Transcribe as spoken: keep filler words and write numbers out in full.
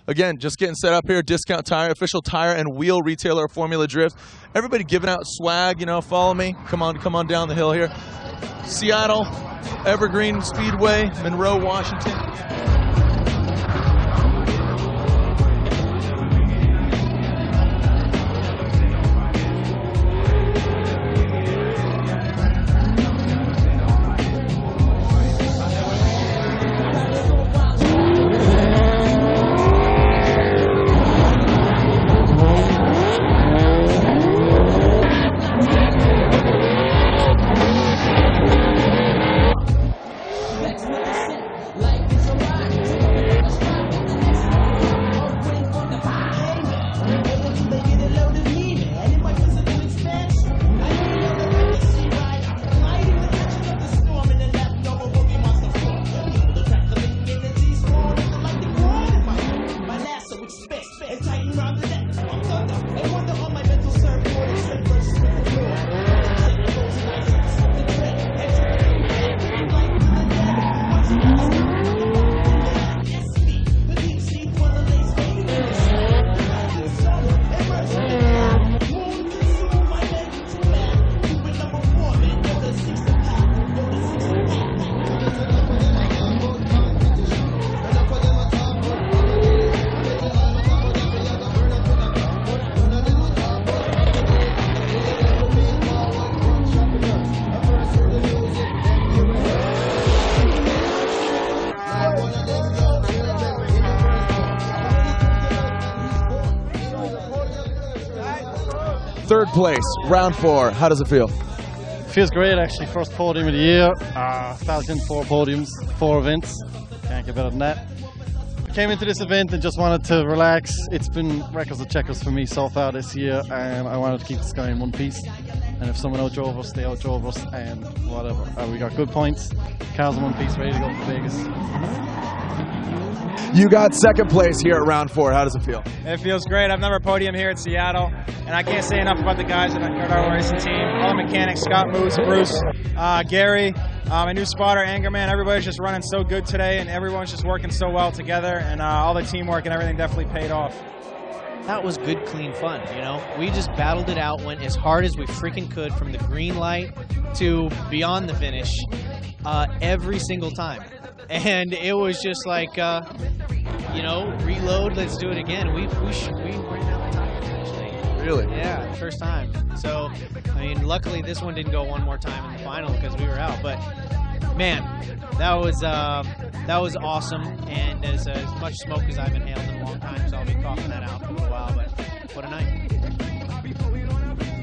Again, just getting set up here. Discount Tire, official tire and wheel retailer of Formula Drift. Everybody giving out swag, you know, follow me. Come on, come on down the hill here. Seattle, Evergreen Speedway, Monroe, Washington. Third place, round four. How does it feel? Feels great, actually. First podium of the year. Uh, Falcon, four podiums, four events. Can't get better than that. I came into this event and just wanted to relax. It's been records of checkers for me so far this year, and I wanted to keep the sky in one piece. And if someone outdrove us, they outdrove us, and whatever. Uh, we got good points. Cars in one piece, ready to go for Vegas. You got second place here at round four. How does it feel? It feels great. I've never podiumed here at Seattle, and I can't say enough about the guys at our racing team. All the mechanics, Scott, Moose, Bruce, uh, Gary, uh, my new spotter, Angerman. Everybody's just running so good today, and everyone's just working so well together, and uh, all the teamwork and everything definitely paid off. That was good, clean fun, you know? We just battled it out, went as hard as we freaking could from the green light to beyond the finish uh, every single time. And it was just like, uh, you know, reload, let's do it again. We we, sh we ran out of time actually. Really? Yeah, first time. So, I mean, luckily this one didn't go one more time in the final because we were out. But man, that was uh, that was awesome, and as, uh, as much smoke as I've inhaled in a long time, so I'll be coughing that out for a little while. But what a night!